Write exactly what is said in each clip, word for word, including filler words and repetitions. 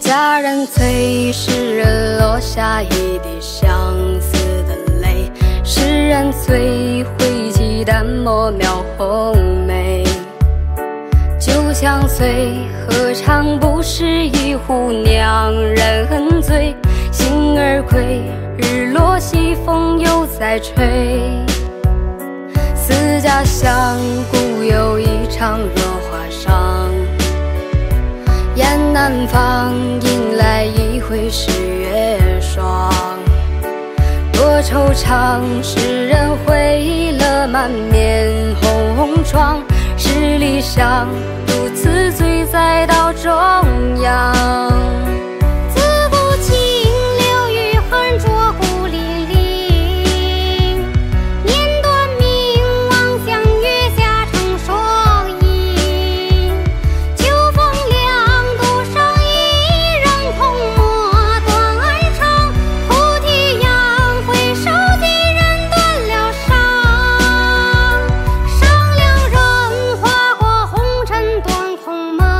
佳人醉，诗人落下一滴相思的泪。诗人醉，挥起淡墨描红梅。酒香醉，何尝不是一壶酿人醉？星儿归，日落西风又在吹。思家乡，故有一场落花伤。雁南方，迎来一回是月霜。多惆怅，诗人挥了满面红妆。十里香，独自醉在道中央。 自古清流与寒浊孤零零，念断明王向月下成双影。秋风凉，独上一人空墨断肠。菩提杨回首，几人断了肠。上梁人划过红尘断空门，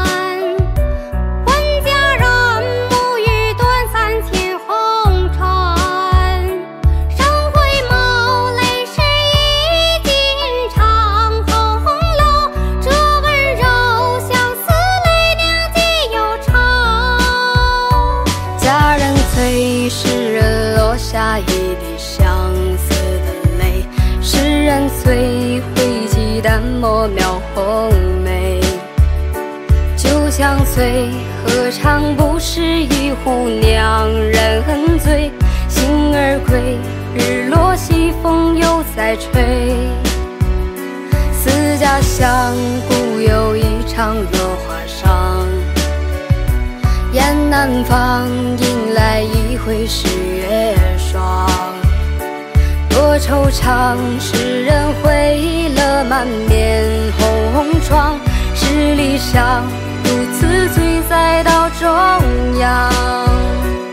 问佳人暮雨断三千红尘。生回眸，泪湿衣襟长红楼。这温柔相思泪两极忧愁。 佳人醉，诗人落下一滴相思的泪。诗人醉，挥起淡墨描红梅。酒香醉，何尝不是一壶酿人醉？星儿归，日落西风又在吹。思家乡，故有一场落花伤。雁南方，迎来一回是月霜。多惆怅，诗人挥了满面红妆。十里香，独自醉在道中央。